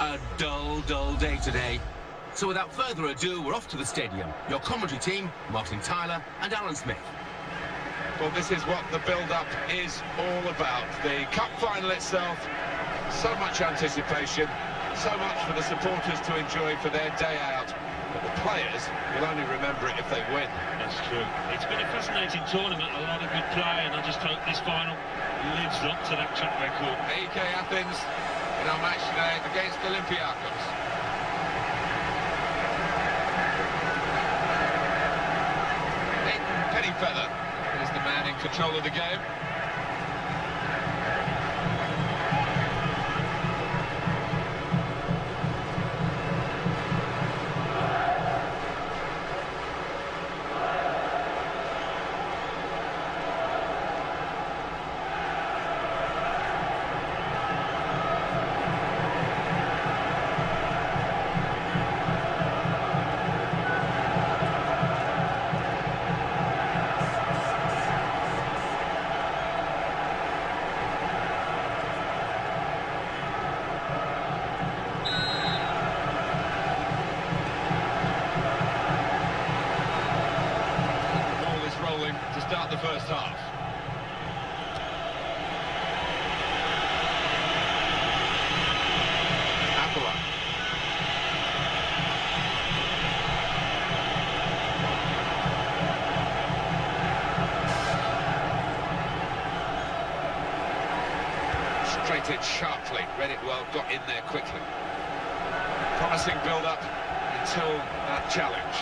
A dull, dull day today. So without further ado, we're off to the stadium. Your commentary team, Martin Tyler and Alan Smith. Well, this is what the build-up is all about. The cup final itself, so much anticipation, so much for the supporters to enjoy for their day out. But the players will only remember it if they win. That's true. It's been a fascinating tournament, a lot of good play, and I just hope this final lives up to that track record. Aek Athens in our match today against Olympiakos. Feather is the man in control of the game. To start the first half. Opap. Straight it sharply, read it well, got in there quickly. Promising build-up until that challenge.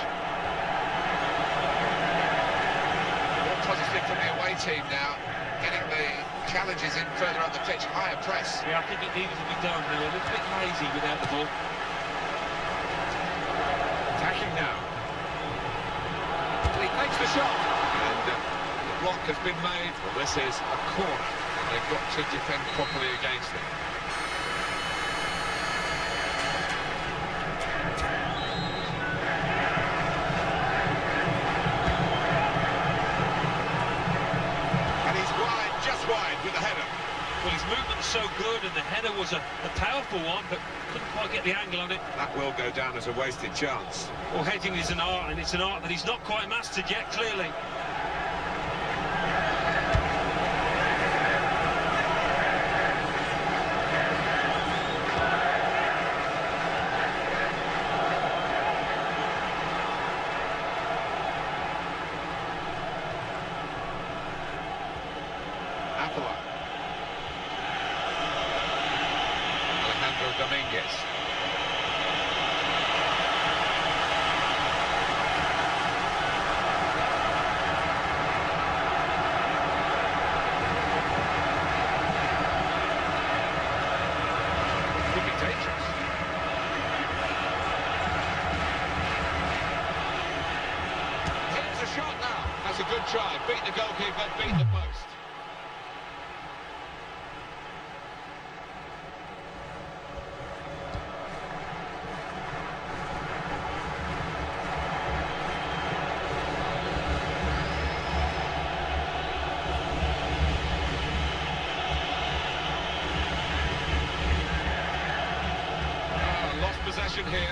Positive from the away team now, getting the challenges in further up the pitch, higher press. Yeah, I think it needed to be done. They were a little bit lazy without the ball. Attacking now. He makes the shot. And the block has been made. Well, this is a corner. They've got to defend properly against it. With the header. Well, his movement's so good, and the header was a powerful one, but couldn't quite get the angle on it. That will go down as a wasted chance. Well, heading is an art, and it's an art that he's not quite mastered yet, clearly. Dominguez. Could be dangerous. Here's a shot now. That's a good try. Beat the goalkeeper, beat the post. Possession here.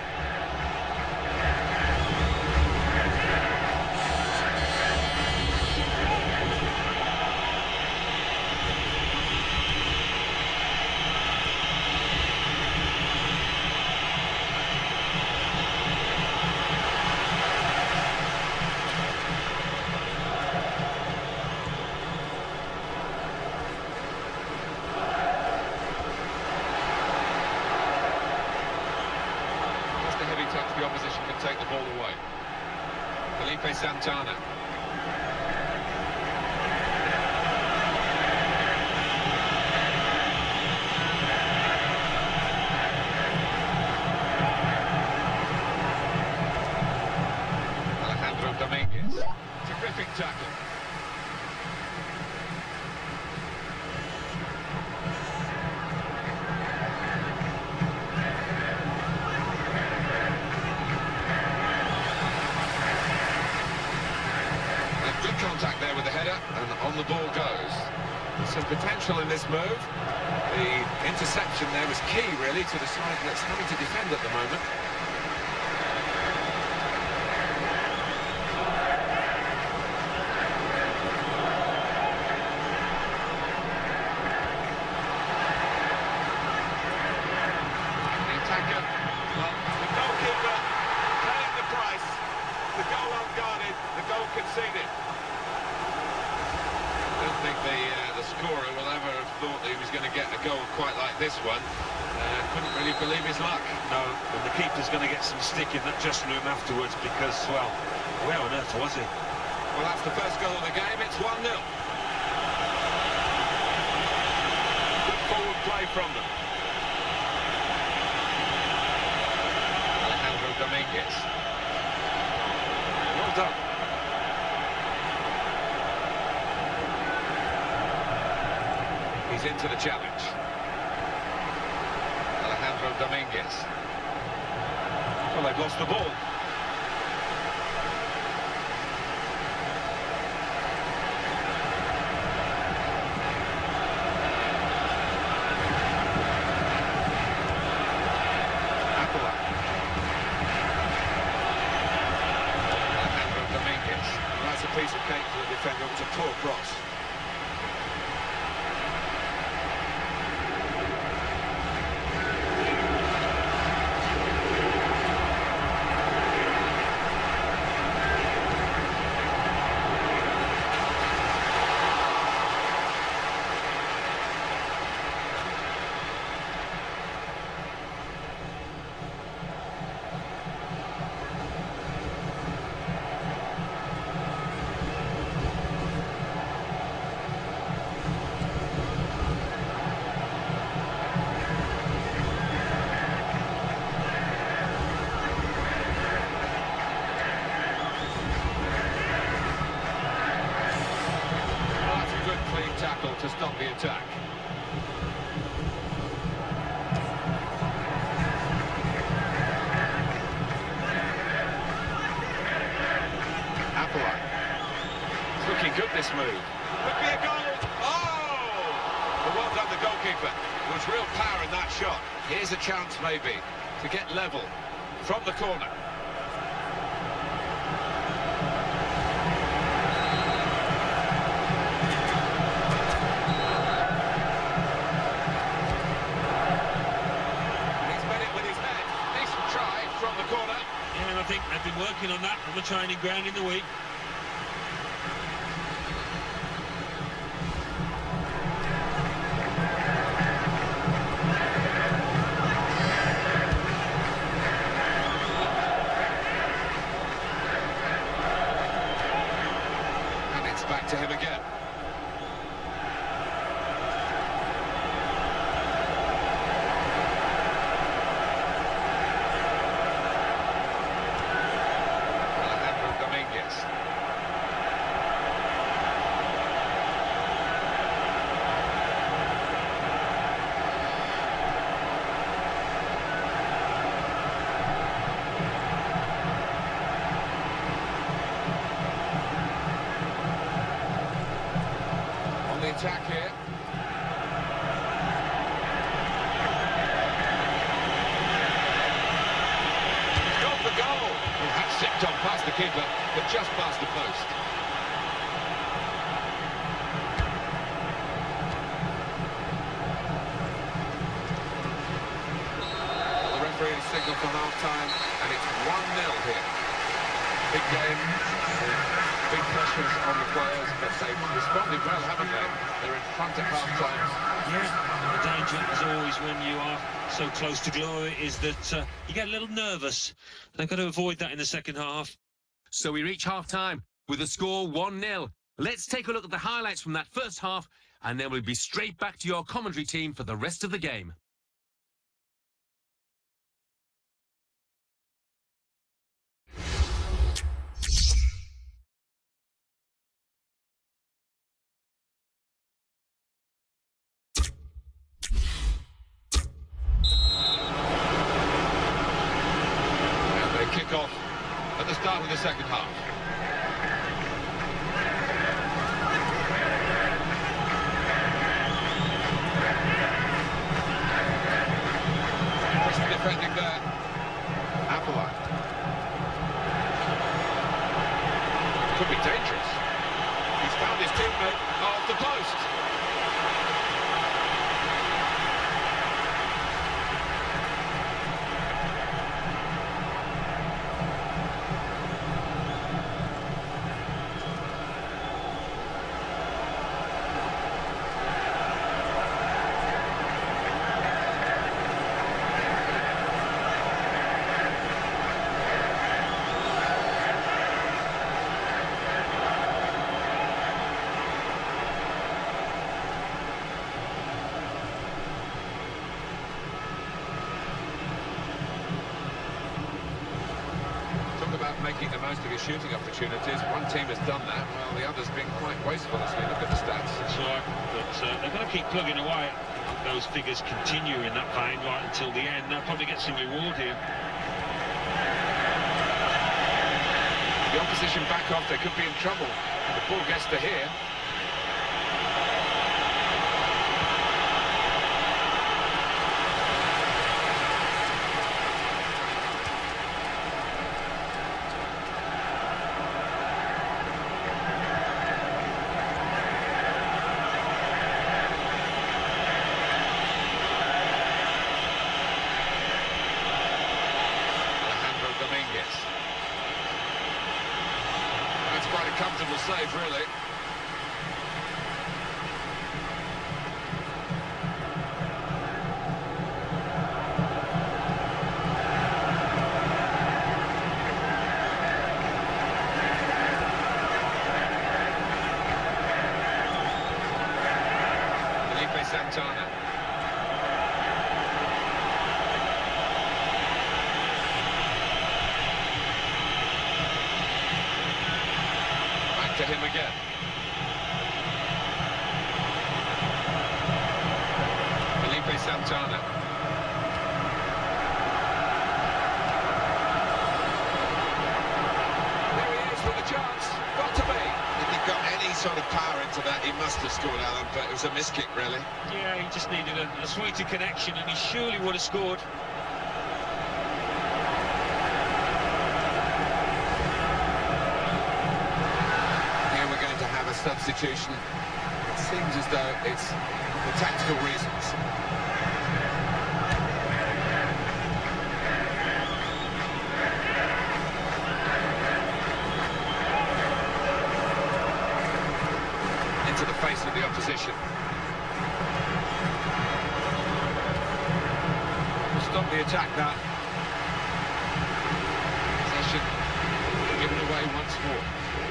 The opposition can take the ball away. Felipe Santana. Dominguez. Terrific tackle. Contact there with the header, and on the ball goes. There's some potential in this move. The interception there was key, really, to the side that's having to defend at the moment. The attacker, well, the goalkeeper paying the price. The goal unguarded, the goal conceded. I don't think the scorer will ever have thought that he was going to get a goal quite like this one. Couldn't really believe his luck. No, and the keeper's going to get some stick in that dressing room afterwards because, well, where on earth was he? Well, that's the first goal of the game. It's 1-0. Good forward play from them. Alejandro Dominguez. Well done. He's into the challenge. Alejandro Dominguez. Well, they've lost the ball. Alejandro Dominguez. That's a piece of cake for the defender. It was a poor cross. Tackle to stop the attack. Apple. It's looking good, this move. Could be a goal. Oh! Well done, the goalkeeper. There was real power in that shot. Here's a chance, maybe, to get level from the corner. I think they've been working on that on the training ground in the week. And it's back to him again. Attack here. Got the goal. Well, that zipped on past the keeper, but just past the post. Well, the referee has signalled for half-time, and it's 1-0 here. Big game. Big pressures on the players, but they've responded well, haven't they? They're in front at half-time. Yeah, the danger, as always, when you are so close to glory, is that you get a little nervous. They've got to avoid that in the second half. So we reach half-time with the score 1-0. Let's take a look at the highlights from that first half, and then we'll be straight back to your commentary team for the rest of the game. Off at the start of the second half. defending there. Opap. Could be dangerous. He's found his teammate off the post. Making the most of his shooting opportunities. One team has done that, while the other's been quite wasteful as we look at the stats. That's right, but they've got to keep plugging away. Those figures continue in that vein right until the end. They'll probably get some reward here. The opposition back off, they could be in trouble. The ball gets to here. That's quite a comfortable save, really. Santana. Back to him again. Santana. There he is with a chance. Got to be. If he got any sort of power into that, he must have scored, Alan, but it was a miss kick, really. Yeah, he just needed a sweeter connection, and he surely would have scored. Here we're going to have a substitution. It seems as though it's for tactical reasons. Into the face of the opposition. Stop the attack now. Possession given away once more.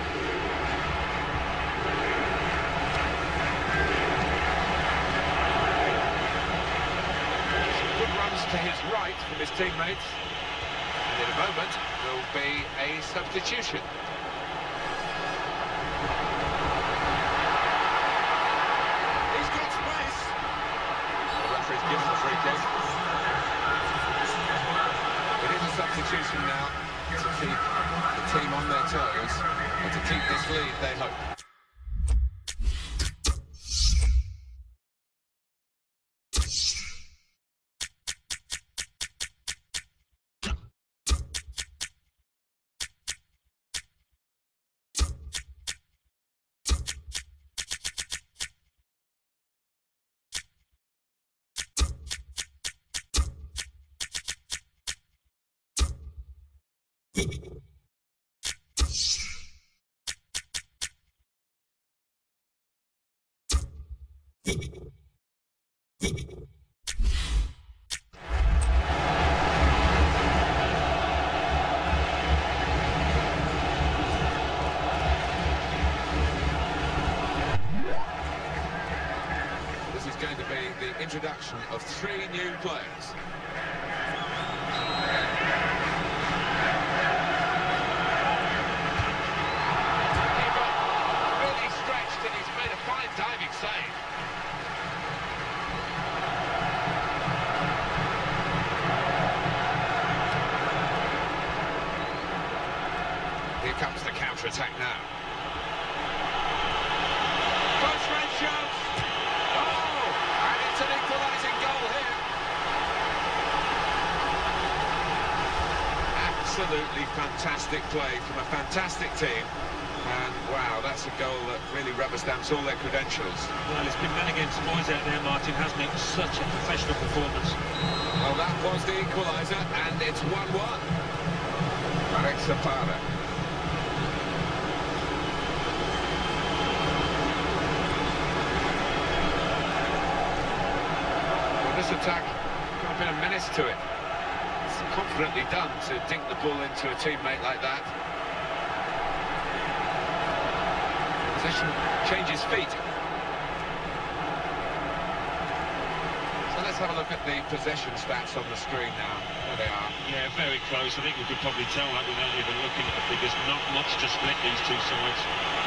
Some good runs to his right from his teammates. And in a moment will be a substitution. He's got space. The referee's given the free kick. It is a substitution now to keep the team on their toes and to keep this lead, they hope. This is going to be the introduction of 3 new players. He got really stretched and he's made a fine diving save. Here comes the counter-attack now. Close-range shot! Oh! And it's an equalising goal here. Absolutely fantastic play from a fantastic team. And wow, that's a goal that really rubber stamps all their credentials. Well, it's been men against boys out there, Martin, hasn't it? Such a professional performance. Well, that was the equaliser, and it's 1-1. Aek Well, this attack got a bit of menace to it. It's confidently done to dink the ball into a teammate like that. Position changes feet. So let's have a look at the possession stats on the screen now. There they are. Yeah, very close. I think we could probably tell that without even looking at the figures. Not much to split these two sides.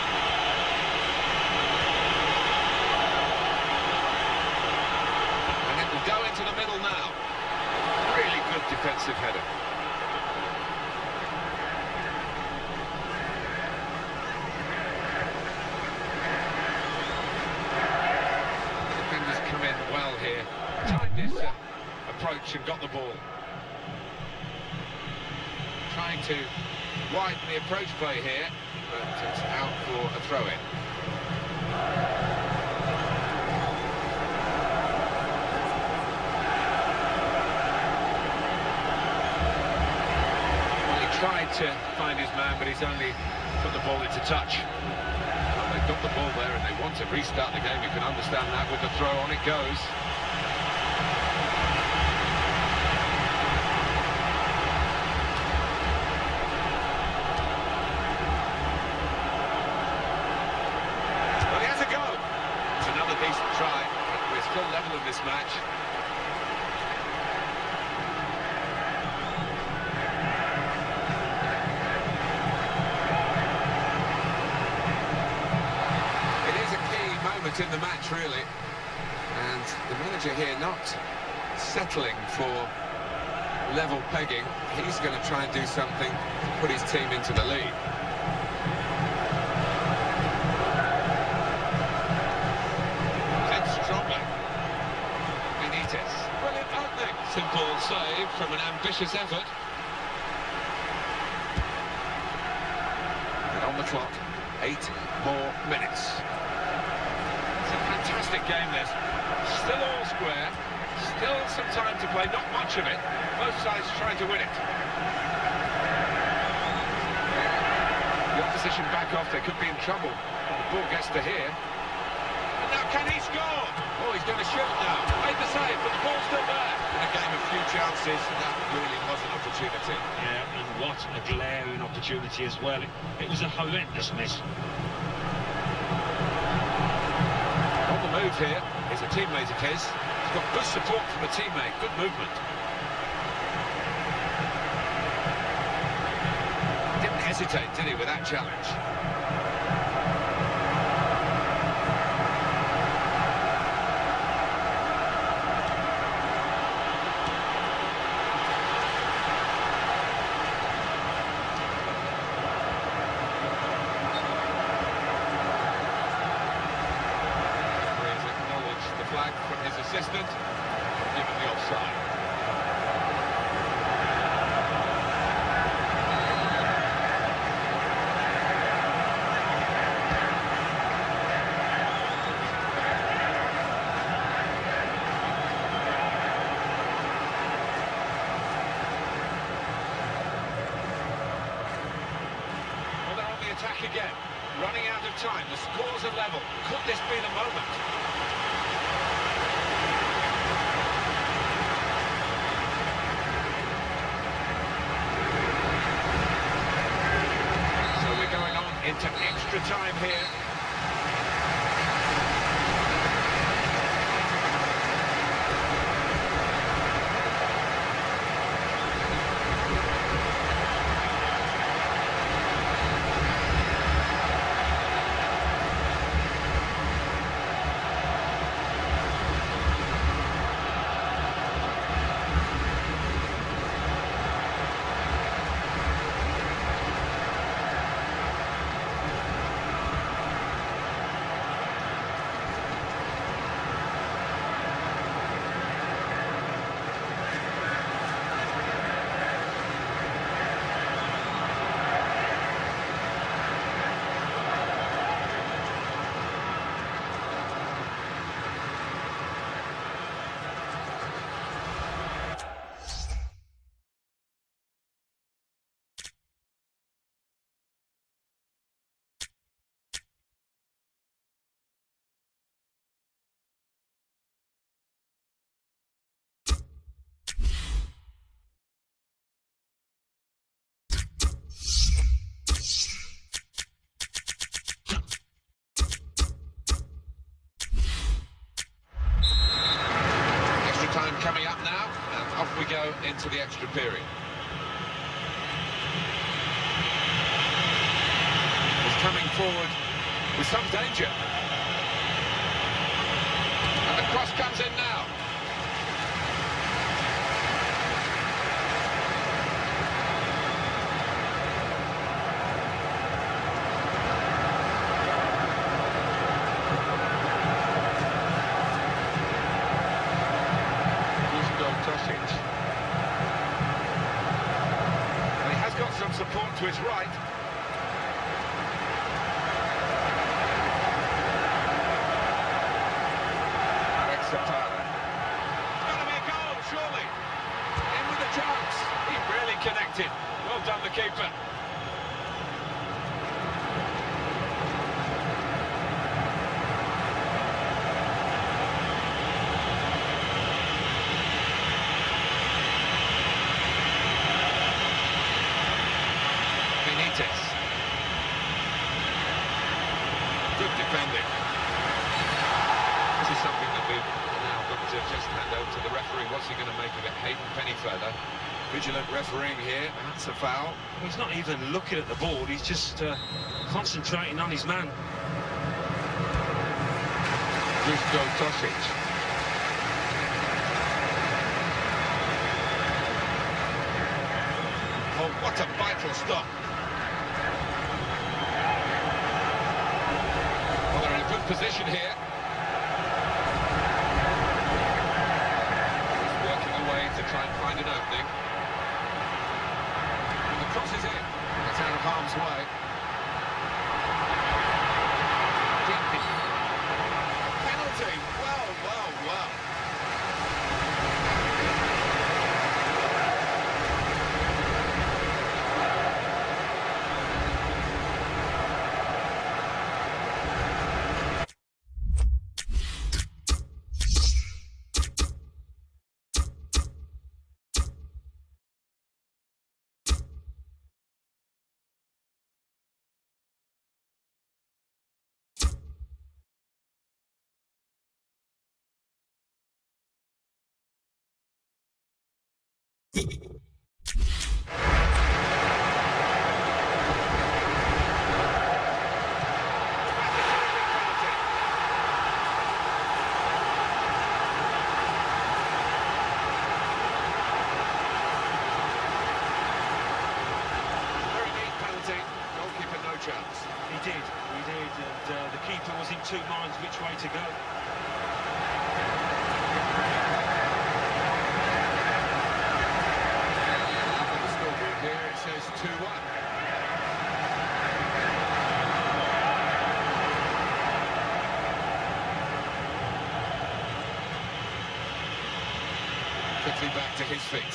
And it will go into the middle now. Really good defensive header. Defenders come in well here. Timed this approach and got the ball. Trying to widen the approach play here, but it's out for a throw-in. Well, he tried to find his man, but he's only put the ball into touch. Well, they've got the ball there and they want to restart the game. You can understand that. With the throw, on it goes. Decent try, but we're still level in this match. It is a key moment in the match, really, and the manager here not settling for level pegging. He's going to try and do something to put his team into the lead. Brilliant opening. Simple save from an ambitious effort. And on the clock, 8 more minutes. It's a fantastic game, this. Still all square. Still some time to play. Not much of it. Both sides trying to win it. The opposition back off. They could be in trouble. The ball gets to here. And now can he score? Oh, he's going to shoot now. Made the save, but the ball's still there. In a game of few chances, that really was an opportunity. Yeah, and what a glaring opportunity as well. It was a horrendous miss. On the move here is a teammate of his. He's got good support from a teammate. Good movement. Didn't hesitate, did he, with that challenge? Flag from his assistant, given the offside. Well, they're on the attack again, running out of time. The scores are level. Could this be the moment? Into extra time here. go into the extra period. He's coming forward with some danger. And the cross comes in now. And he has got some support to his right. Aek vs. It's going to be a goal, surely. In with the chance. He really connected. Well done, the keeper. Good defending. This is something that we've now got to just hand over to the referee. What's he going to make of it? Hayden Pennyfeather, vigilant refereeing here. That's a foul. He's not even looking at the ball, he's just concentrating on his man. Dusko Tosic. Oh, what a vital stop. Position here. He's working away to try and find an opening. And the cross is in. It's out of harm's way. Penalty. Well. Chance. He did, and the keeper was in two minds which way to go. On the scoreboard here it says 2-1. Quickly back to his feet.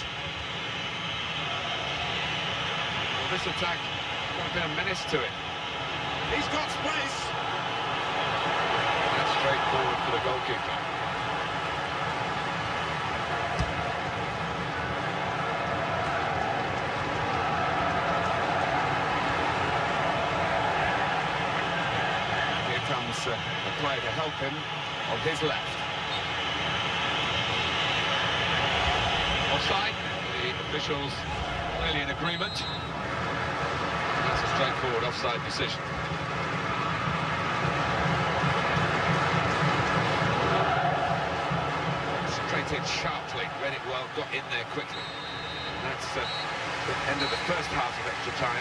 Well, this attack got a bit of menace to it. He's got space. That's straightforward for the goalkeeper. Here comes a player to help him on his left. Offside. The officials clearly in agreement. That's a straightforward offside decision. Straight in sharply, read it well, got in there quickly. And that's the end of the first half of extra time.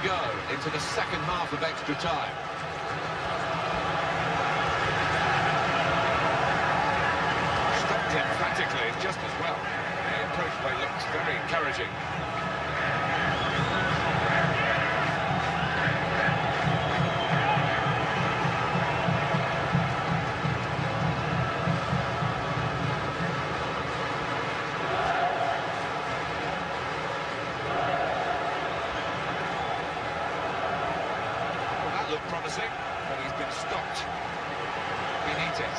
go into the second half of extra time. Stopped emphatically, just as well. The approach play looks very encouraging. Looked promising, but he's been stopped. Benitez.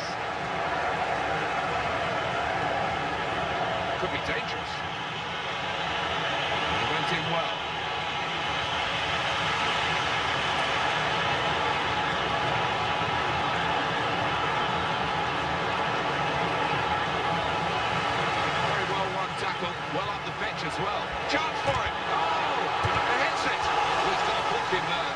Could be dangerous. He went in well. Very well run tackle, well up the pitch as well. Chance for it. Oh, he hits it. He's got a block in there.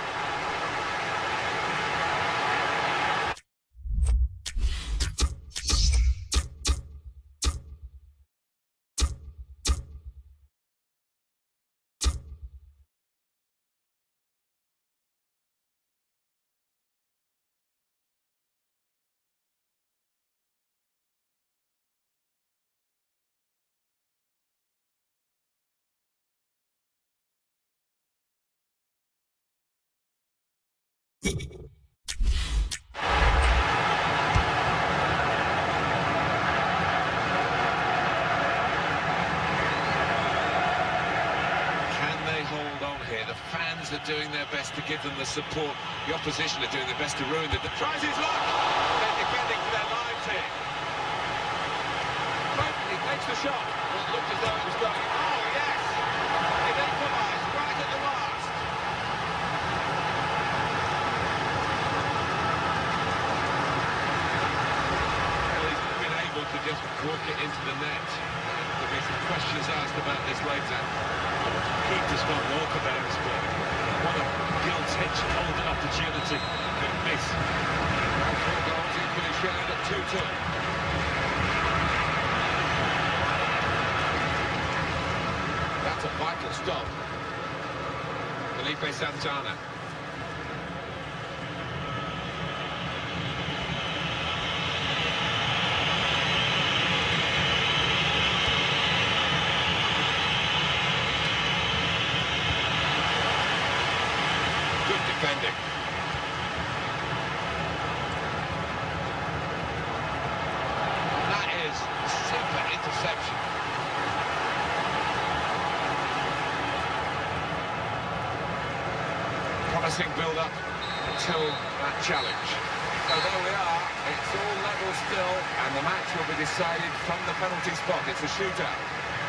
The fans are doing their best to give them the support. The opposition are doing their best to ruin them. Tries his luck. They're defending for their lives here. He takes the shot. Well, it looked as though it was going. Oh, yes! It equalised right at the last. Well, he's been able to just walk it into the net. There'll be some questions asked about this later. Keepers can't walk about this ball. What a gilt-edged golden opportunity. Could miss. Well, 4 goals equally shared at 2-2. That's a vital stop. Felipe Santana. Defending. That is a super interception. Promising build-up until that challenge. So there we are. It's all level still, and the match will be decided from the penalty spot. It's a shootout.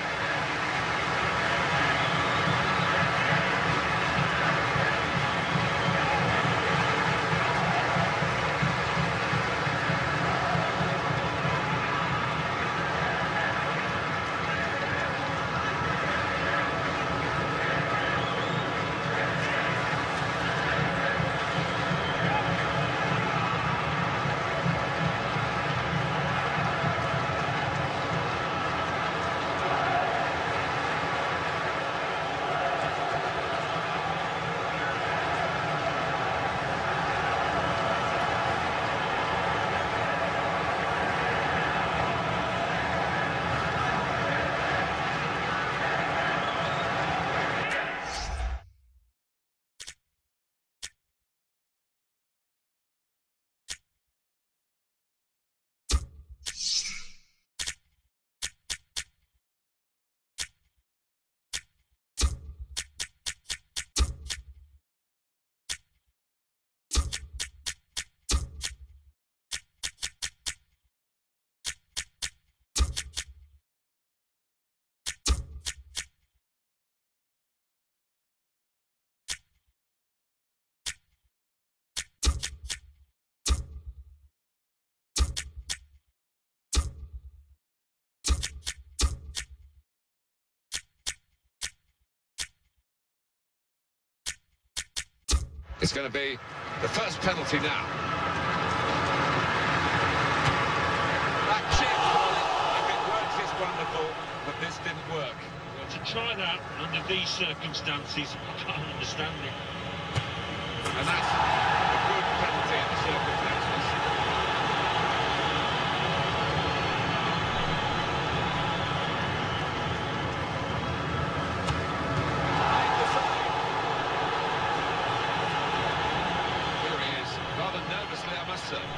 It's going to be the first penalty now. That chip, if it works, it's wonderful, but this didn't work. We'll to try that under these circumstances, I can't understand it. And that's a good penalty in the circumstances. Made the save. Here he is, rather nervously, I must say.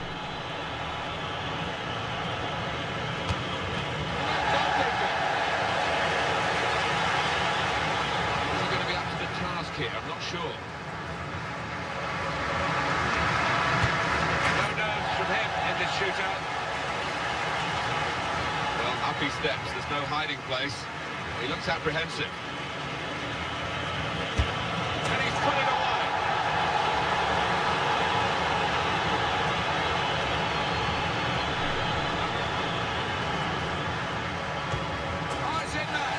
Is he going to be up to the task here? I'm not sure. From him in this shootout. Well, up he steps, there's no hiding place. He looks apprehensive. And he's put it away. Oh, it's in there.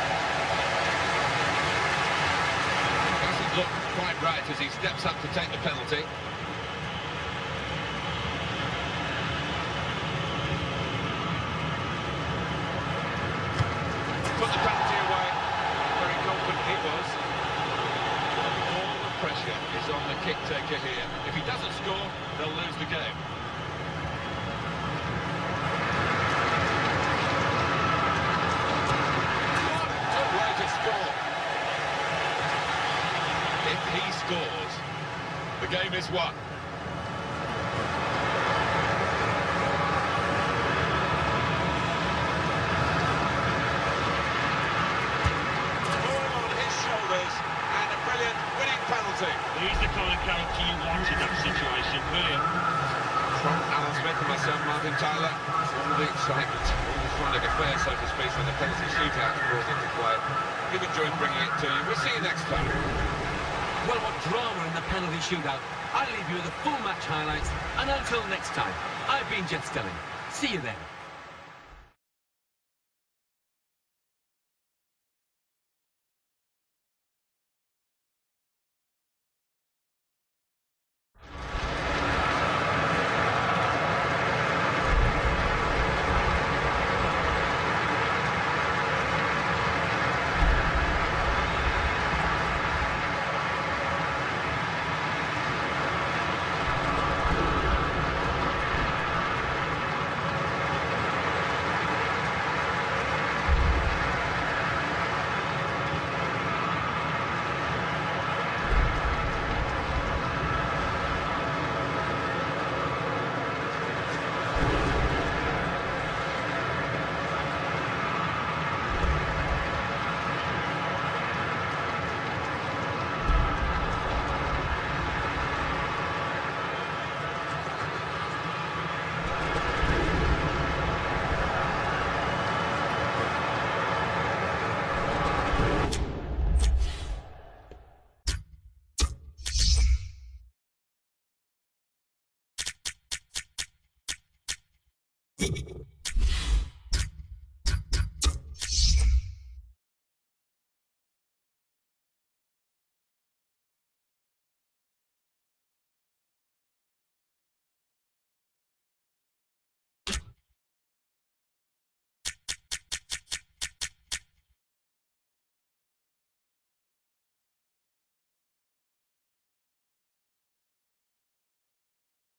Doesn't look quite right as he steps up to take the penalty. Put the penalty away. Very confident he was. All the pressure is on the kick taker here. If he doesn't score, they'll lose the game. What a way to score. If he scores, the game is won. And a brilliant winning penalty. He's the kind of character you want in that situation. Brilliant. From Alan Smith and myself, Martin Tyler, all the excitement, all the fun of affair, so to speak, when the penalty shootout brought into play. We've enjoyed bringing it to you. We'll see you next time. Well, what drama in the penalty shootout. I'll leave you with the full match highlights, and until next time, I've been Jet Stelling. See you then.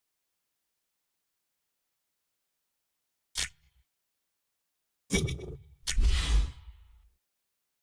You